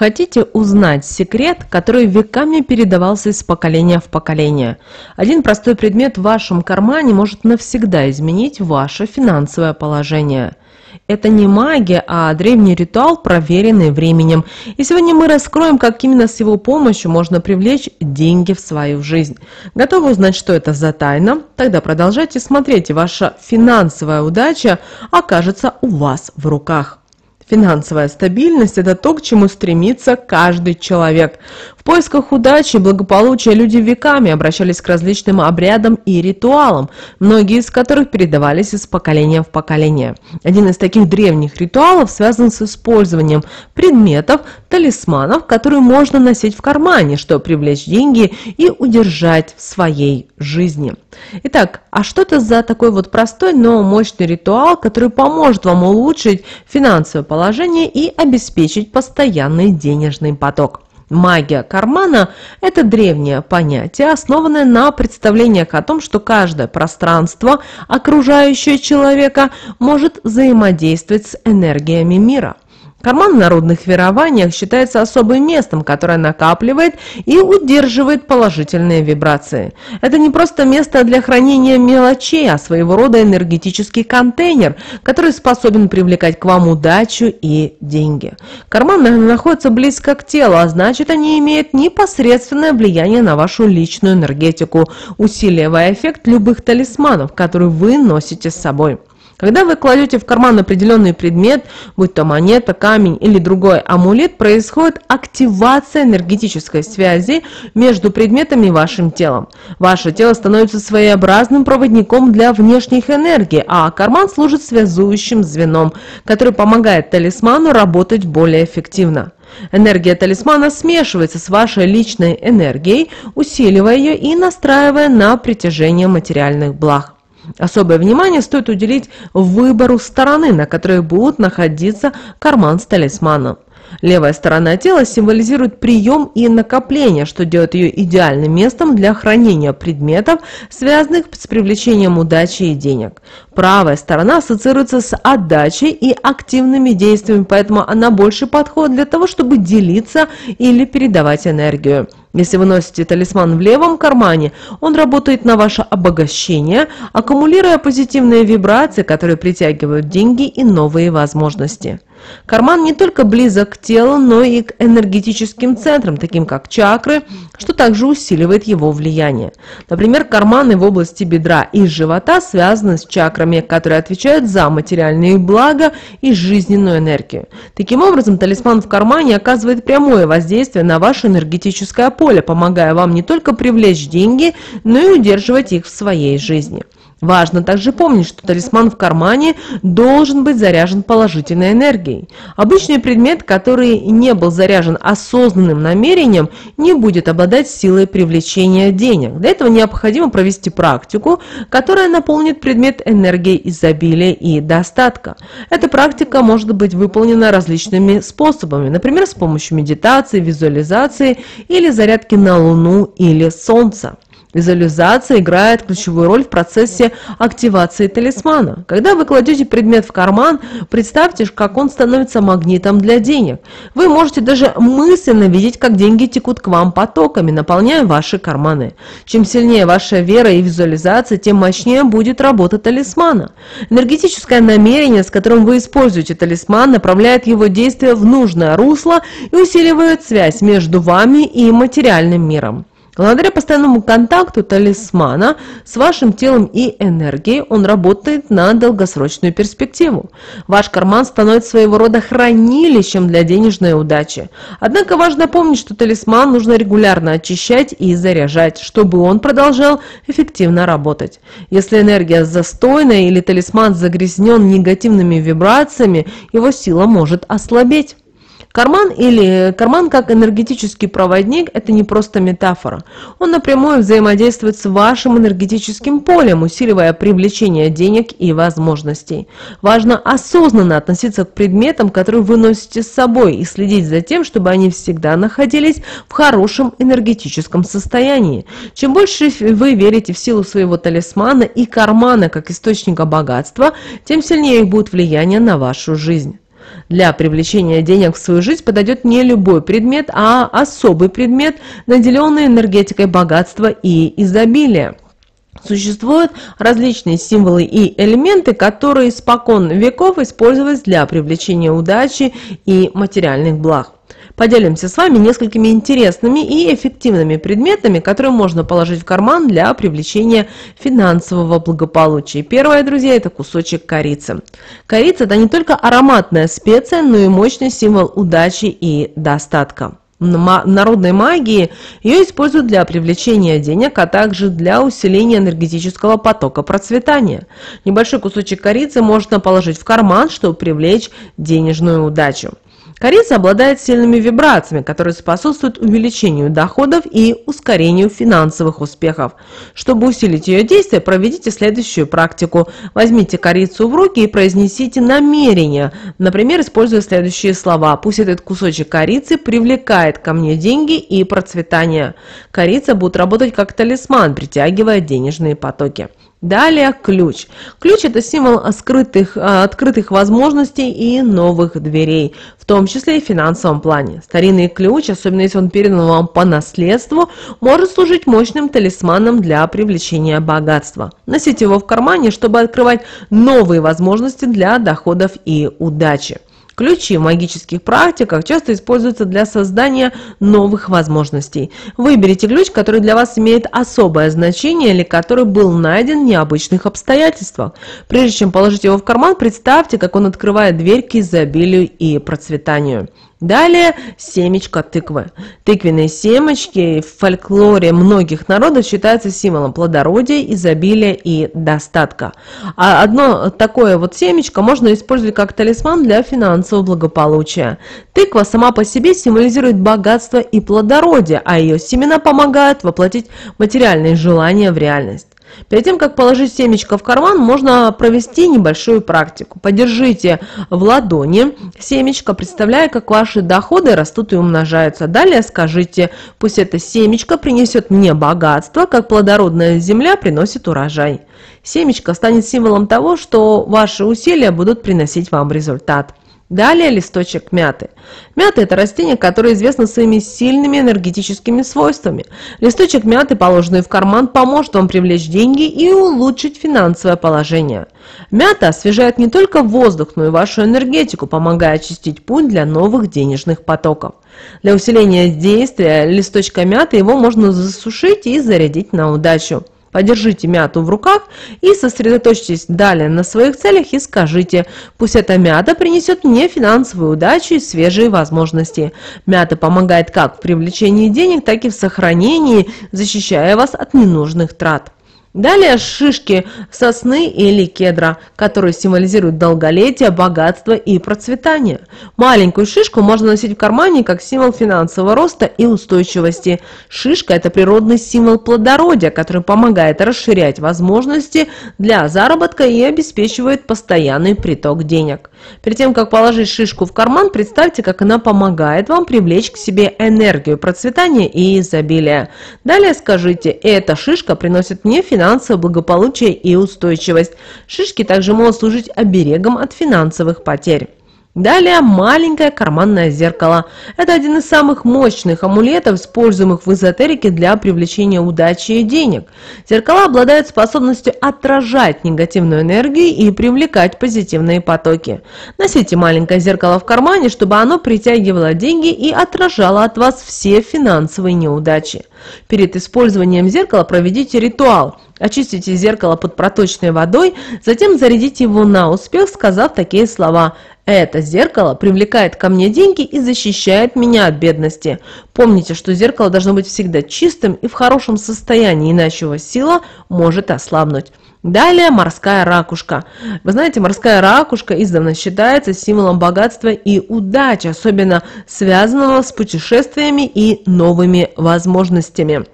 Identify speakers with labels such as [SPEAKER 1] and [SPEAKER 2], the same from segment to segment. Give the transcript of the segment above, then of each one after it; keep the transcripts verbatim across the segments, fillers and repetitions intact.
[SPEAKER 1] Хотите узнать секрет, который веками передавался из поколения в поколение? Один простой предмет в вашем кармане может навсегда изменить ваше финансовое положение. Это не магия, а древний ритуал, проверенный временем. И сегодня мы раскроем, как именно с его помощью можно привлечь деньги в свою жизнь. Готовы узнать, что это за тайна? Тогда продолжайте смотреть, и ваша финансовая удача окажется у вас в руках. Финансовая стабильность – это то, к чему стремится каждый человек. В поисках удачи и благополучия люди веками обращались к различным обрядам и ритуалам, многие из которых передавались из поколения в поколение. Один из таких древних ритуалов связан с использованием предметов, талисманов, которые можно носить в кармане, чтобы привлечь деньги и удержать в своей жизни. Итак, а что это за такой вот простой, но мощный ритуал, который поможет вам улучшить финансовое положение и обеспечить постоянный денежный поток? Магия кармана – это древнее понятие, основанное на представлениях о том, что каждое пространство, окружающее человека, может взаимодействовать с энергиями мира. Карман в народных верованиях считается особым местом, которое накапливает и удерживает положительные вибрации. Это не просто место для хранения мелочей, а своего рода энергетический контейнер, который способен привлекать к вам удачу и деньги. Карман находится близко к телу, а значит, они имеют непосредственное влияние на вашу личную энергетику, усиливая эффект любых талисманов, которые вы носите с собой. Когда вы кладете в карман определенный предмет, будь то монета, камень или другой амулет, происходит активация энергетической связи между предметами и вашим телом. Ваше тело становится своеобразным проводником для внешних энергий, а карман служит связующим звеном, который помогает талисману работать более эффективно. Энергия талисмана смешивается с вашей личной энергией, усиливая ее и настраивая на притяжение материальных благ. Особое внимание стоит уделить выбору стороны, на которой будет находиться карман с талисманом. Левая сторона тела символизирует прием и накопление, что делает ее идеальным местом для хранения предметов, связанных с привлечением удачи и денег. Правая сторона ассоциируется с отдачей и активными действиями, поэтому она больше подходит для того, чтобы делиться или передавать энергию. Если вы носите талисман в левом кармане, он работает на ваше обогащение, аккумулируя позитивные вибрации, которые притягивают деньги и новые возможности. Карман не только близок к телу, но и к энергетическим центрам, таким как чакры, что также усиливает его влияние. Например, карманы в области бедра и живота связаны с чакрами, которые отвечают за материальные блага и жизненную энергию. Таким образом, талисман в кармане оказывает прямое воздействие на ваше энергетическое поле, помогая вам не только привлечь деньги, но и удерживать их в своей жизни. Важно также помнить, что талисман в кармане должен быть заряжен положительной энергией. Обычный предмет, который не был заряжен осознанным намерением, не будет обладать силой привлечения денег. Для этого необходимо провести практику, которая наполнит предмет энергией изобилия и достатка. Эта практика может быть выполнена различными способами, например, с помощью медитации, визуализации или зарядки на Луну или Солнце. Визуализация играет ключевую роль в процессе активации талисмана. Когда вы кладете предмет в карман, представьте, как он становится магнитом для денег. Вы можете даже мысленно видеть, как деньги текут к вам потоками, наполняя ваши карманы. Чем сильнее ваша вера и визуализация, тем мощнее будет работа талисмана. Энергетическое намерение, с которым вы используете талисман, направляет его действие в нужное русло и усиливает связь между вами и материальным миром. Благодаря постоянному контакту талисмана с вашим телом и энергией он работает на долгосрочную перспективу. Ваш карман становится своего рода хранилищем для денежной удачи. Однако важно помнить, что талисман нужно регулярно очищать и заряжать, чтобы он продолжал эффективно работать. Если энергия застойная или талисман загрязнен негативными вибрациями, его сила может ослабеть. Карман или карман как энергетический проводник – это не просто метафора. Он напрямую взаимодействует с вашим энергетическим полем, усиливая привлечение денег и возможностей. Важно осознанно относиться к предметам, которые вы носите с собой, и следить за тем, чтобы они всегда находились в хорошем энергетическом состоянии. Чем больше вы верите в силу своего талисмана и кармана как источника богатства, тем сильнее их будет влияние на вашу жизнь. Для привлечения денег в свою жизнь подойдет не любой предмет, а особый предмет, наделенный энергетикой богатства и изобилия. Существуют различные символы и элементы, которые испокон веков использовались для привлечения удачи и материальных благ. Поделимся с вами несколькими интересными и эффективными предметами, которые можно положить в карман для привлечения финансового благополучия. Первое, друзья, это кусочек корицы. Корица – это не только ароматная специя, но и мощный символ удачи и достатка. В народной магии ее используют для привлечения денег, а также для усиления энергетического потока процветания. Небольшой кусочек корицы можно положить в карман, чтобы привлечь денежную удачу. Корица обладает сильными вибрациями, которые способствуют увеличению доходов и ускорению финансовых успехов. Чтобы усилить ее действие, проведите следующую практику. Возьмите корицу в руки и произнесите намерение. Например, используя следующие слова. Пусть этот кусочек корицы привлекает ко мне деньги и процветание. Корица будет работать как талисман, притягивая денежные потоки. Далее ключ. Ключ – это символ скрытых, открытых возможностей и новых дверей, в том числе и в финансовом плане. Старинный ключ, особенно если он передан вам по наследству, может служить мощным талисманом для привлечения богатства. Носите его в кармане, чтобы открывать новые возможности для доходов и удачи. Ключи в магических практиках часто используются для создания новых возможностей. Выберите ключ, который для вас имеет особое значение или который был найден в необычных обстоятельствах. Прежде чем положить его в карман, представьте, как он открывает дверь к изобилию и процветанию. Далее семечко тыквы. Тыквенные семечки в фольклоре многих народов считаются символом плодородия, изобилия и достатка. А одно такое вот семечко можно использовать как талисман для финансового благополучия. Тыква сама по себе символизирует богатство и плодородие, а ее семена помогают воплотить материальные желания в реальность. Перед тем, как положить семечко в карман, можно провести небольшую практику. Подержите в ладони семечко, представляя, как ваши доходы растут и умножаются. Далее скажите: пусть это семечко принесет мне богатство, как плодородная земля приносит урожай. Семечко станет символом того, что ваши усилия будут приносить вам результат. Далее листочек мяты. Мята – это растение, которое известно своими сильными энергетическими свойствами. Листочек мяты, положенный в карман, поможет вам привлечь деньги и улучшить финансовое положение. Мята освежает не только воздух, но и вашу энергетику, помогая очистить путь для новых денежных потоков. Для усиления действия листочка мяты его можно засушить и зарядить на удачу. Подержите мяту в руках и сосредоточьтесь далее на своих целях и скажите: пусть эта мята принесет мне финансовую удачу и свежие возможности. Мята помогает как в привлечении денег, так и в сохранении, защищая вас от ненужных трат. Далее шишки сосны или кедра, которые символизируют долголетие, богатство и процветание. Маленькую шишку можно носить в кармане как символ финансового роста и устойчивости. Шишка – это природный символ плодородия, который помогает расширять возможности для заработка и обеспечивает постоянный приток денег. Перед тем, как положить шишку в карман, представьте, как она помогает вам привлечь к себе энергию процветания и изобилия. Далее скажите: эта шишка приносит мне финансовое финансовое благополучие и устойчивость. Шишки также могут служить оберегом от финансовых потерь. Далее маленькое карманное зеркало. Это один из самых мощных амулетов, используемых в эзотерике для привлечения удачи и денег. Зеркала обладают способностью отражать негативную энергию и привлекать позитивные потоки. Носите маленькое зеркало в кармане, чтобы оно притягивало деньги и отражало от вас все финансовые неудачи. Перед использованием зеркала проведите ритуал. Очистите зеркало под проточной водой, затем зарядите его на успех, сказав такие слова: «Это зеркало привлекает ко мне деньги и защищает меня от бедности». Помните, что зеркало должно быть всегда чистым и в хорошем состоянии, иначе его сила может ослабнуть. Далее морская ракушка. Вы знаете, морская ракушка издавна считается символом богатства и удачи, особенно связанного с путешествиями и новыми возможностями.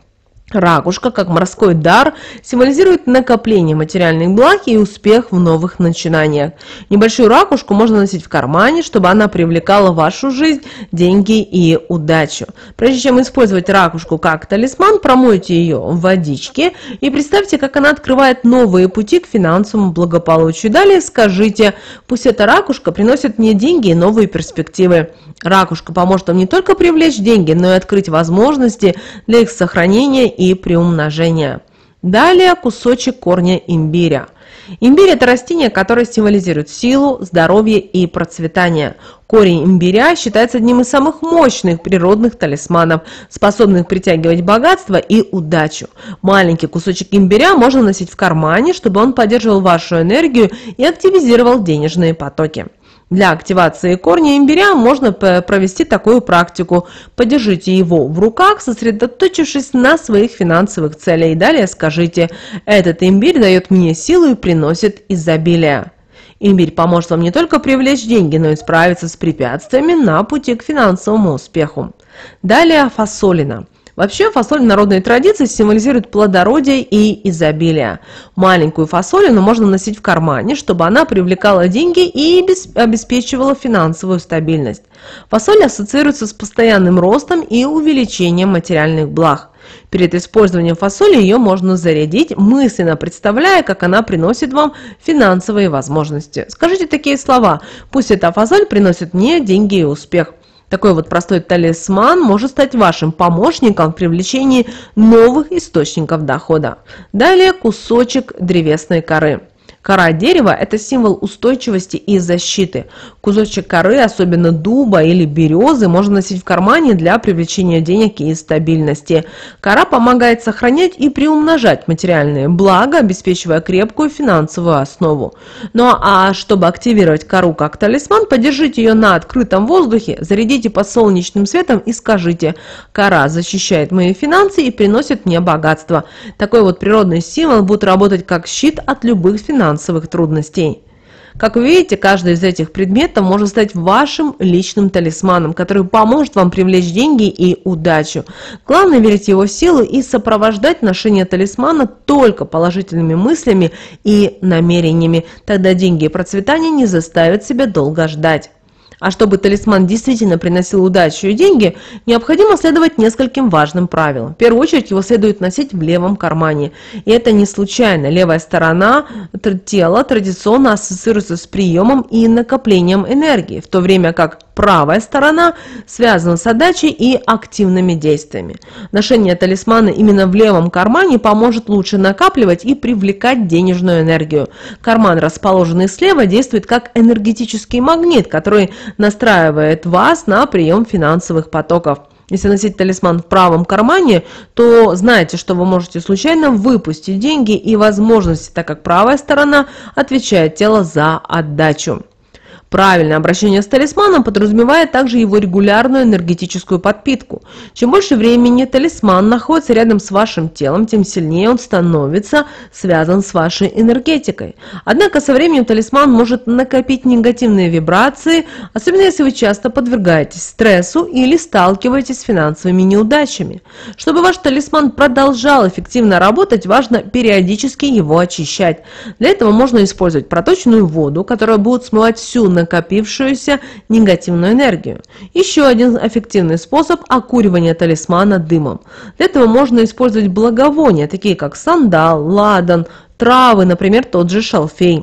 [SPEAKER 1] Ракушка, как морской дар, символизирует накопление материальных благ и успех в новых начинаниях. Небольшую ракушку можно носить в кармане, чтобы она привлекала в вашу жизнь деньги и удачу. Прежде чем использовать ракушку как талисман, промойте ее в водичке и представьте, как она открывает новые пути к финансовому благополучию. Далее скажите: пусть эта ракушка приносит мне деньги и новые перспективы. Ракушка поможет вам не только привлечь деньги, но и открыть возможности для их сохранения и приумножения. Далее кусочек корня имбиря. Имбирь – это растение, которое символизирует силу, здоровье и процветание. Корень имбиря считается одним из самых мощных природных талисманов, способных притягивать богатство и удачу. Маленький кусочек имбиря можно носить в кармане, чтобы он поддерживал вашу энергию и активизировал денежные потоки. Для активации корня имбиря можно провести такую практику. Подержите его в руках, сосредоточившись на своих финансовых целях. И далее скажите: этот имбирь дает мне силу и приносит изобилие. Имбирь поможет вам не только привлечь деньги, но и справиться с препятствиями на пути к финансовому успеху. Далее фасолина. Вообще, фасоль в народной традиции символизирует плодородие и изобилие. Маленькую фасолину можно носить в кармане, чтобы она привлекала деньги и обеспечивала финансовую стабильность. Фасоль ассоциируется с постоянным ростом и увеличением материальных благ. Перед использованием фасоли ее можно зарядить, мысленно представляя, как она приносит вам финансовые возможности. Скажите такие слова: пусть эта фасоль приносит мне деньги и успех. Такой вот простой талисман может стать вашим помощником в привлечении новых источников дохода. Далее кусочек древесной коры. Кора дерева – это символ устойчивости и защиты. Кусочек коры, особенно дуба или березы, можно носить в кармане для привлечения денег и стабильности. Кора помогает сохранять и приумножать материальные блага, обеспечивая крепкую финансовую основу. Ну а чтобы активировать кору как талисман, подержите ее на открытом воздухе, зарядите под солнечным светом и скажите: кора защищает мои финансы и приносит мне богатство. Такой вот природный символ будет работать как щит от любых финансовых трудностей. Как вы видите, каждый из этих предметов может стать вашим личным талисманом, который поможет вам привлечь деньги и удачу. Главное — верить в его силу и сопровождать ношение талисмана только положительными мыслями и намерениями. Тогда деньги и процветание не заставят себя долго ждать. А чтобы талисман действительно приносил удачу и деньги, необходимо следовать нескольким важным правилам. В первую очередь его следует носить в левом кармане. И это не случайно. Левая сторона тела традиционно ассоциируется с приемом и накоплением энергии, в то время как правая сторона связана с отдачей и активными действиями. Ношение талисмана именно в левом кармане поможет лучше накапливать и привлекать денежную энергию. Карман, расположенный слева, действует как энергетический магнит, который настраивает вас на прием финансовых потоков. Если носить талисман в правом кармане, то знайте, что вы можете случайно выпустить деньги и возможности, так как правая сторона отвечает тело за отдачу. Правильное обращение с талисманом подразумевает также его регулярную энергетическую подпитку. Чем больше времени талисман находится рядом с вашим телом, тем сильнее он становится связан с вашей энергетикой. Однако со временем талисман может накопить негативные вибрации, особенно если вы часто подвергаетесь стрессу или сталкиваетесь с финансовыми неудачами. Чтобы ваш талисман продолжал эффективно работать, важно периодически его очищать. Для этого можно использовать проточную воду, которая будет смывать всю накопившуюся негативную энергию. Еще один эффективный способ – окуривание талисмана дымом. Для этого можно использовать благовония, такие как сандал, ладан, травы, например, тот же шалфей.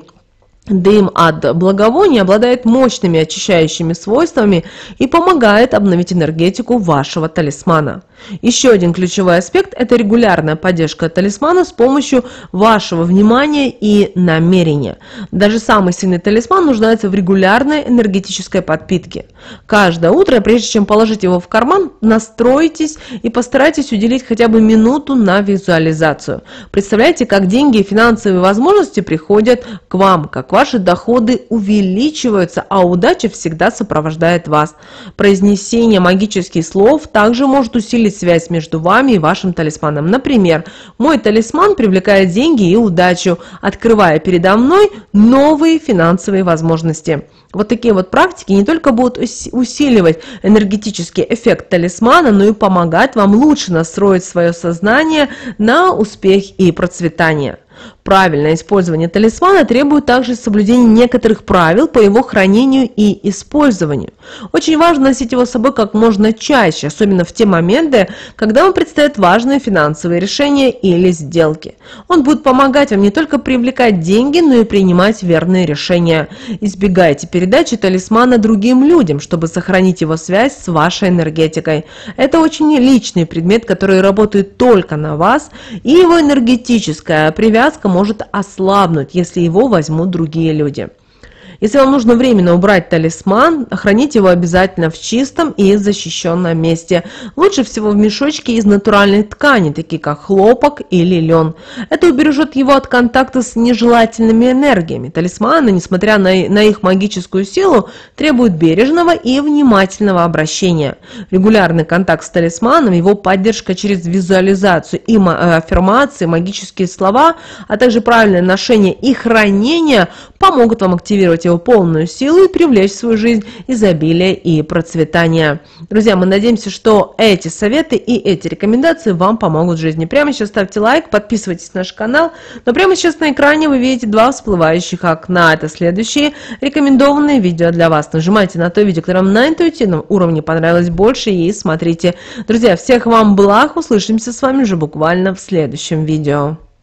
[SPEAKER 1] Дым от благовония обладает мощными очищающими свойствами и помогает обновить энергетику вашего талисмана. Еще один ключевой аспект – это регулярная поддержка талисмана с помощью вашего внимания и намерения. Даже самый сильный талисман нуждается в регулярной энергетической подпитке. Каждое утро, прежде чем положить его в карман, настройтесь и постарайтесь уделить хотя бы минуту на визуализацию. Представляете, как деньги и финансовые возможности приходят к вам, как ваши доходы увеличиваются, а удача всегда сопровождает вас. Произнесение магических слов также может усилить связь между вами и вашим талисманом. Например, мой талисман привлекает деньги и удачу, открывая передо мной новые финансовые возможности. Вот такие вот практики не только будут усиливать энергетический эффект талисмана, но и помогать вам лучше настроить свое сознание на успех и процветание. Правильное использование талисмана требует также соблюдения некоторых правил по его хранению и использованию. Очень важно носить его с собой как можно чаще, особенно в те моменты, когда вам предстоят важные финансовые решения или сделки. Он будет помогать вам не только привлекать деньги, но и принимать верные решения. Избегайте передачи талисмана другим людям, чтобы сохранить его связь с вашей энергетикой. Это очень личный предмет, который работает только на вас, и его энергетическая привязка может ослабнуть, если его возьмут другие люди. Если вам нужно временно убрать талисман, храните его обязательно в чистом и защищенном месте. Лучше всего в мешочке из натуральной ткани, такие как хлопок или лен. Это убережет его от контакта с нежелательными энергиями. Талисманы, несмотря на, на их магическую силу, требуют бережного и внимательного обращения. Регулярный контакт с талисманом, его поддержка через визуализацию и аффирмации, магические слова, а также правильное ношение и хранение помогут вам активировать его полную силу и привлечь в свою жизнь изобилие и процветание. Друзья, мы надеемся, что эти советы и эти рекомендации вам помогут в жизни. Прямо сейчас ставьте лайк, подписывайтесь на наш канал. Но прямо сейчас на экране вы видите два всплывающих окна. Это следующие рекомендованные видео для вас. Нажимайте на то видео, которое вам на интуитивном уровне понравилось больше, и смотрите. Друзья, всех вам благ. Услышимся с вами уже буквально в следующем видео.